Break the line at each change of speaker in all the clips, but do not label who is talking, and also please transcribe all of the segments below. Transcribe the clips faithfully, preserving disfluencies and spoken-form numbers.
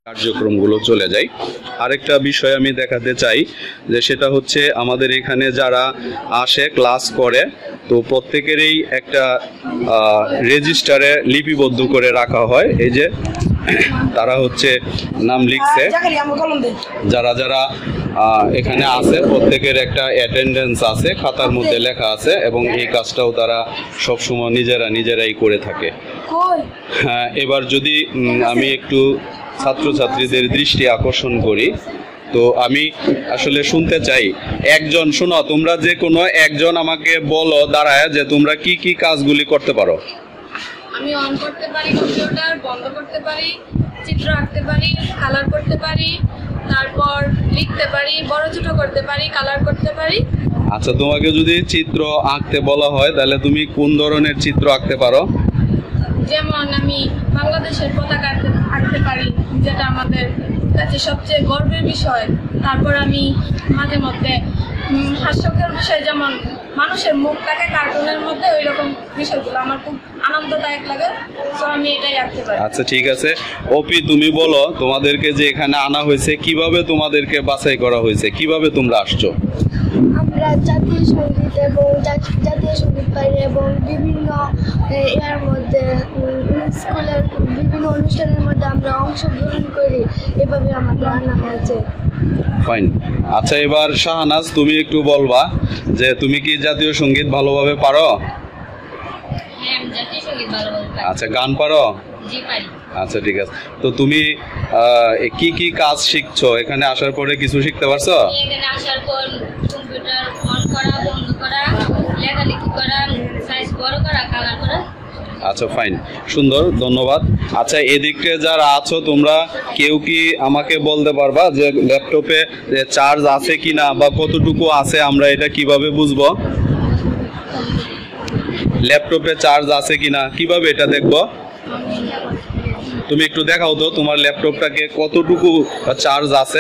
কার্যক্রমগুলো চলে যায়। আরেকটা বিষয় আমি দেখাতে চাই যে সেটা হচ্ছে আমাদের এখানে যারা আসে ক্লাস করে তো প্রত্যেকেরই একটা রেজিস্টারে লিপিবদ্ধ করে রাখা হয়। এই যে তারা হচ্ছে নাম লিখছে, যারা যারা এখানে আছে প্রত্যেকের একটা অ্যাটেন্ডেন্স আছে, খাতার মধ্যে লেখা আছে এবং এই কাজটাও তারা সবসময় নিজেরা নিজেরাই করে থাকে। হ্যাঁ, এবার যদি আমি একটু ছাত্রছাত্রীদের দৃষ্টি আকর্ষণ করি তো আমি আসলে শুনতে চাই, একজন শোনো, তোমরা যে কোনো একজন আমাকে বলো দাঁড়ায় যে তোমরা কি কি কাজগুলি করতে পারো।
আমি অন করতে পারি কম্পিউটার, বন্ধ করতে পারি, চিত্র আঁকতে পারি, কালার করতে পারি, তারপর লিখতে পারি, বড় ছোট করতে পারি, কালার করতে পারি।
আচ্ছা, তোমাকে যদি চিত্র আঁকতে বলা হয় তাহলে তুমি কোন ধরনের চিত্র আঁকতে পারো?
যেমন আমি বাংলাদেশের পতাকা আঁকতে পারি, যেটা আমাদের কাছে সবচেয়ে গর্বের বিষয়। তারপর আমি মাঝে মধ্যে হাস্যকর বিষয়, যেমন মানুষের মুখ থাকে কার্টুনের মধ্যে, ওই রকম বিষয়গুলো আমার খুব আনন্দদায়ক লাগে, তো আমি এটাই আঁকতে পারি।
আচ্ছা, ঠিক আছে। অপি, তুমি বলো তোমাদেরকে যে এখানে আনা হয়েছে, কিভাবে তোমাদেরকে বাছাই করা হয়েছে, কিভাবে তোমরা আসছো?
আমরা জাতীয় সঙ্গীত এবং জাতীয় সঙ্গীত পারি এবং বিভিন্ন এর মধ্যে স্কুলের বিভিন্ন অনুষ্ঠানের মধ্যে আমরা অংশগ্রহণ করি, এভাবে আমাদের আনা হয়েছে।
ফাইন। আচ্ছা, এবার শাহনাজ তুমি একটু বলবা যে তুমি কি জাতীয় সঙ্গীত ভালোভাবে পারো?
হ্যাঁ, আমি জাতীয় সঙ্গীত ভালোভাবে পারি।
আচ্ছা, গান পারো?
জি, পারি।
আচ্ছা, ঠিক আছে। তো তুমি কি কি কাজ শিখছো এখানে আসার পরে? কিছু শিখতে পারছো?
এখানে আসার পর কম্পিউটার অন করা, বন্ধ করা, লেখালেখি করা, সাইজ বড় করা, কালার করা।
আচ্ছা, ফাইন, সুন্দর, ধন্যবাদ। আচ্ছা, এদিকে যারা আছো তোমরা কেউ কি আমাকে বলতে পারবা যে ল্যাপটপে চার্জ আছে কিনা বা কতটুকু আছে, আমরা এটা কিভাবে বুঝবো? ল্যাপটপে চার্জ আছে কিনা কিভাবে এটা দেখবো? তুমি একটু দেখাও তো তোমার ল্যাপটপটাকে কতটুকু চার্জ আছে।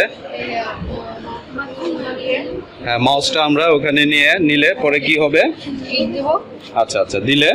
হ্যাঁ, মাউসটা আমরা ওখানে নিয়ে নিলে পরে কি হবে? আচ্ছা আচ্ছা, দিলে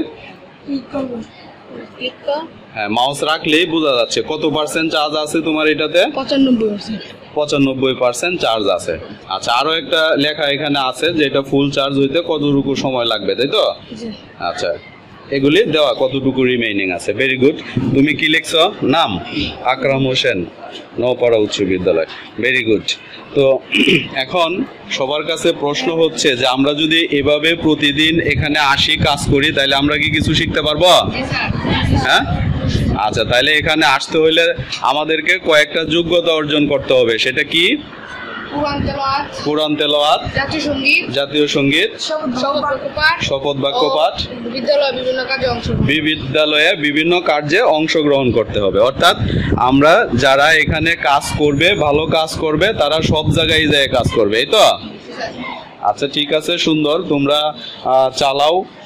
হ্যাঁ, মাউস রাখলেই বোঝা যাচ্ছে কত পার্সেন্ট চার্জ আছে তোমার এটাতে।
পঁচানব্বই পার্সেন্ট
পঁচানব্বই পার্সেন্ট চার্জ আছে। আচ্ছা, আরো একটা লেখা এখানে আছে যে এটা ফুল চার্জ হইতে কতটুকু সময় লাগবে, তাই তো? আচ্ছা, এগুলি দেওয়া কতটুকু রিমেইনিং আছে। Very good. তুমি কি লিখছো? নাম আকরাম হোসেন, নওপাড়া উচ্চ বিদ্যালয়। Very good. তো এখন সবার কাছে প্রশ্ন হচ্ছে যে আমরা যদি এভাবে প্রতিদিন এখানে আসি, কাজ করি, তাহলে আমরা কি কিছু শিখতে পারবো? হ্যাঁ, আচ্ছা, তাহলে এখানে আসতে হলে আমাদেরকে কয়েকটা যোগ্যতা অর্জন করতে হবে। সেটা কি? কুরআন তেলাওয়াত, জাতীয় সঙ্গীত, জাতীয় সঙ্গীত, শপথ বাক্য পাঠ, বিদ্যালয়ে বিভিন্ন কাজে অংশগ্রহণ বিদ্যালয়ে বিভিন্ন কার্যে অংশগ্রহণ করতে হবে। অর্থাৎ আমরা যারা এখানে কাজ করবে, ভালো কাজ করবে, তারা সব জায়গায় যায় কাজ করবে, এই তো? আচ্ছা, ঠিক আছে, সুন্দর, তোমরা চালাও।